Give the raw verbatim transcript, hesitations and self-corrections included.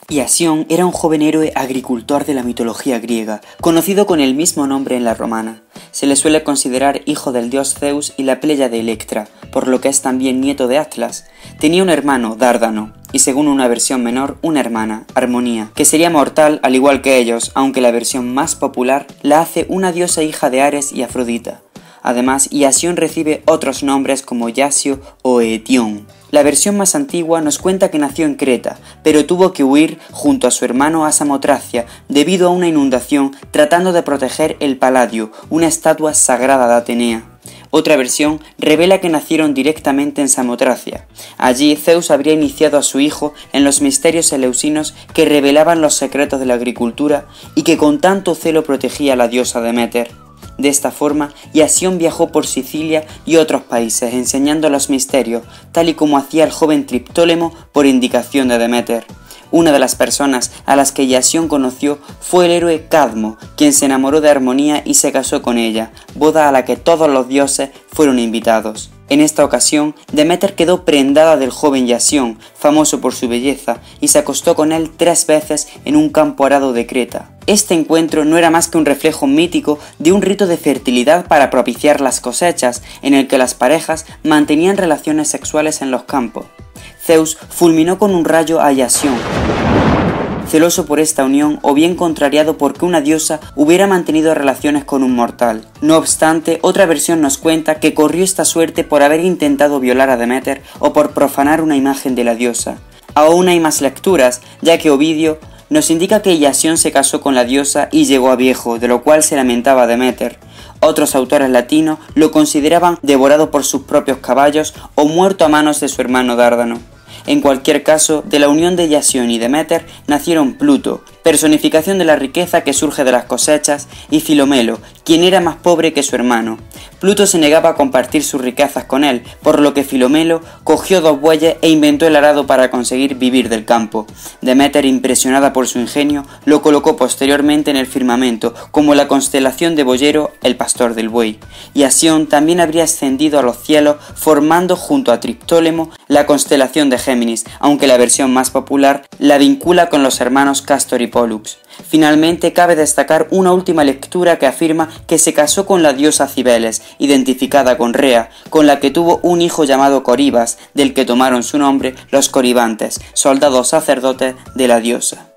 Iasión era un joven héroe agricultor de la mitología griega, conocido con el mismo nombre en la romana. Se le suele considerar hijo del dios Zeus y la Pléyade Electra, por lo que es también nieto de Atlas. Tenía un hermano, Dárdano, y según una versión menor, una hermana, Harmonía, que sería mortal al igual que ellos, aunque la versión más popular la hace una diosa hija de Ares y Afrodita. Además, Iasión recibe otros nombres como Iasio o Eetión. La versión más antigua nos cuenta que nació en Creta, pero tuvo que huir junto a su hermano a Samotracia debido a una inundación tratando de proteger el Palladio, una estatua sagrada de Atenea. Otra versión revela que nacieron directamente en Samotracia. Allí Zeus habría iniciado a su hijo en los misterios eleusinos que revelaban los secretos de la agricultura y que con tanto celo protegía a la diosa Deméter. De esta forma, Iasión viajó por Sicilia y otros países enseñando los misterios, tal y como hacía el joven Triptólemo por indicación de Deméter. Una de las personas a las que Iasión conoció fue el héroe Cadmo, quien se enamoró de Harmonía y se casó con ella, boda a la que todos los dioses fueron invitados. En esta ocasión, Deméter quedó prendada del joven Iasión, famoso por su belleza, y se acostó con él tres veces en un campo arado de Creta. Este encuentro no era más que un reflejo mítico de un rito de fertilidad para propiciar las cosechas, en el que las parejas mantenían relaciones sexuales en los campos. Zeus fulminó con un rayo a Iasión, celoso por esta unión o bien contrariado porque una diosa hubiera mantenido relaciones con un mortal. No obstante, otra versión nos cuenta que corrió esta suerte por haber intentado violar a Deméter o por profanar una imagen de la diosa. Aún hay más lecturas, ya que Ovidio nos indica que Iasión se casó con la diosa y llegó a viejo, de lo cual se lamentaba Deméter. Otros autores latinos lo consideraban devorado por sus propios caballos o muerto a manos de su hermano Dárdano. En cualquier caso, de la unión de Iasión y Deméter nacieron Pluto, personificación de la riqueza que surge de las cosechas, y Filomelo, quien era más pobre que su hermano. Pluto se negaba a compartir sus riquezas con él, por lo que Filomelo cogió dos bueyes e inventó el arado para conseguir vivir del campo. Deméter, impresionada por su ingenio, lo colocó posteriormente en el firmamento, como la constelación de Boyero, el pastor del buey. Iasión también habría ascendido a los cielos, formando junto a Triptólemo la constelación de Géminis, aunque la versión más popular la vincula con los hermanos Cástor y Pólux. Finalmente, cabe destacar una última lectura que afirma que se casó con la diosa Cibeles, identificada con Rea, con la que tuvo un hijo llamado Coribas, del que tomaron su nombre los coribantes, soldados sacerdotes de la diosa.